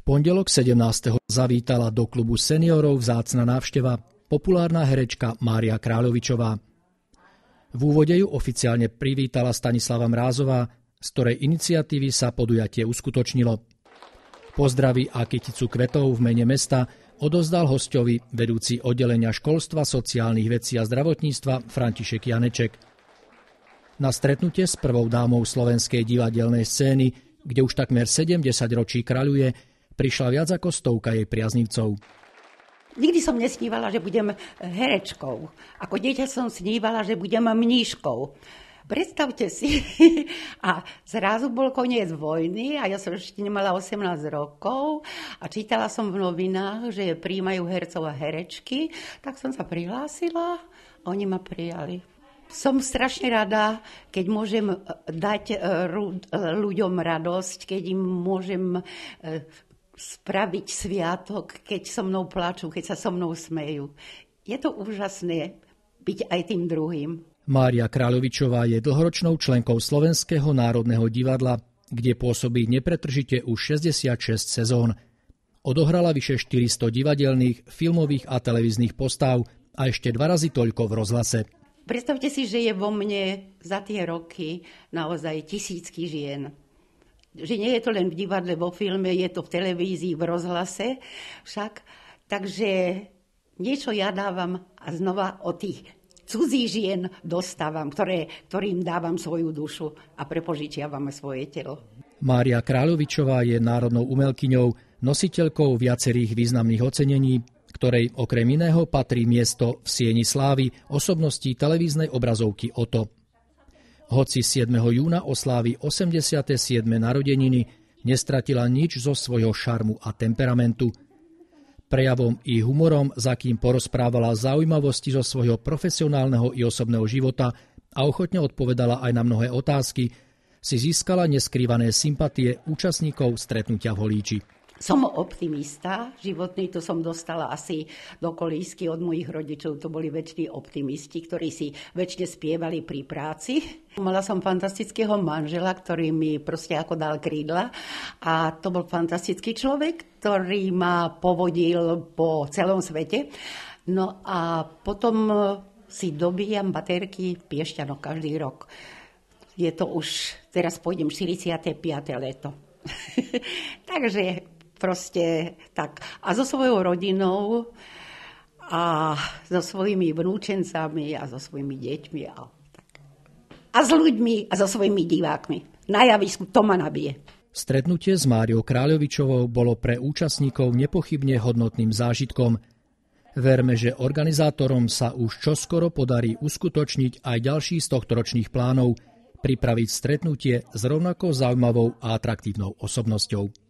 pondelok 17. zavítala do klubu seniorov vzácna návšteva, populárna herečka Mária Kráľovičová. V úvode ju oficiálne privítala Stanislava Mrázová, z ktorej iniciatívy sa podujatie uskutočnilo. Pozdravy a kyticu kvetov v mene mesta odovzdal hosťovi vedúci oddelenia školstva, sociálnych vecí a zdravotníctva František Janeček. Na stretnutie s prvou dámou slovenskej divadelnej scény, kde už takmer 70 ročí kráľuje, prišla viac ako 100 jej priaznivcov. Nikdy som nesnívala, že budem herečkou. Ako dieťa som snívala, že budem mníškou. Predstavte si, a zrazu bol koniec vojny a ja som ešte nemala 18 rokov a čítala som v novinách, že prijímajú hercov a herečky, tak som sa prihlásila a oni ma prijali. Som strašne rada, keď môžem dať ľuďom radosť, keď im môžem spraviť sviatok, keď so mnou plačú, keď sa so mnou smejú. Je to úžasné byť aj tým druhým. Mária Kráľovičová je dlhoročnou členkou Slovenského národného divadla, kde pôsobí nepretržite už 66 sezón. Odohrala vyše 400 divadelných, filmových a televíznych postáv a ešte 2 razy toľko v rozhlase. Predstavte si, že je vo mne za tie roky naozaj tisícky žien. Že nie je to len v divadle, vo filme, je to v televízii, v rozhlase však. Takže niečo ja dávam a znova od tých cudzích žien dostávam, ktorým dávam svoju dušu a prepožičiavame svoje telo. Mária Kráľovičová je národnou umelkyňou, nositeľkou viacerých významných ocenení, ktorej okrem iného patrí miesto v sieni slávy osobností televíznej obrazovky OTO. Hoci 7. júna oslávi 87. narodeniny, nestratila nič zo svojho šarmu a temperamentu. Prejavom i humorom, za kým porozprávala zaujímavosti zo svojho profesionálneho i osobného života a ochotne odpovedala aj na mnohé otázky, si získala neskrývané sympatie účastníkov stretnutia v Holíči. Som optimista životný, to som dostala asi do kolísky od mojich rodičov. To boli väčší optimisti, ktorí si väčšine spievali pri práci. Mala som fantastického manžela, ktorý mi proste ako dal krídla. A to bol fantastický človek, ktorý ma povodil po celom svete. No a potom si dobíjam baterky v Piešťanoch každý rok. Je to už, teraz pôjdem 45. leto. Takže proste tak. A so svojou rodinou a so svojimi vnúčencami a so svojimi deťmi a s ľuďmi a so svojimi divákmi. Na javisku to ma nabije. Stretnutie s Máriou Kráľovičovou bolo pre účastníkov nepochybne hodnotným zážitkom. Verme, že organizátorom sa už čoskoro podarí uskutočniť aj ďalší z tohtoročných plánov, pripraviť stretnutie s rovnako zaujímavou a atraktívnou osobnosťou.